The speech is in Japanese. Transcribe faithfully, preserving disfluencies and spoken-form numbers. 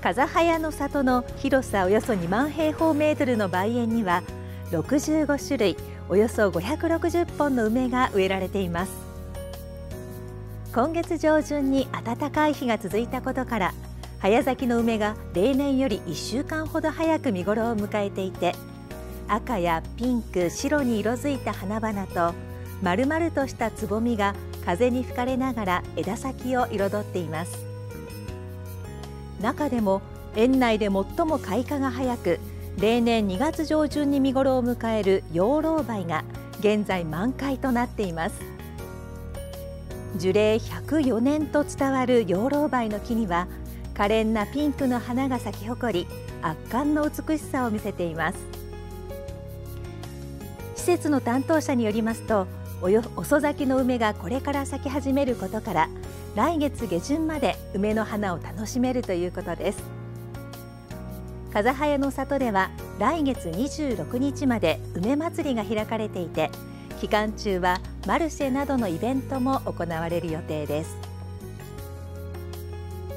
風早の里の広さおよそにまんへいほうメートルの梅園にはろくじゅうごしゅるいおよそごひゃくろくじゅっぽんの梅が植えられています。今月上旬に暖かい日が続いたことから、早咲きの梅が例年よりいっしゅうかんほど早く見頃を迎えていて、赤やピンク、白に色づいた花々と丸々としたつぼみが風に吹かれながら枝先を彩っています。中でも園内で最も開花が早く、例年にがつじょうじゅんに見頃を迎える養老梅が現在満開となっています。樹齢ひゃくよねんと伝わる養老梅の木には可憐なピンクの花が咲き誇り、圧巻の美しさを見せています。施設の担当者によりますと、およ遅咲きの梅がこれから咲き始めることから、来月下旬まで梅の花を楽しめるということです。風早の里では来月にじゅうろくにちまで梅まつりが開かれていて、期間中はマルシェなどのイベントも行われる予定です。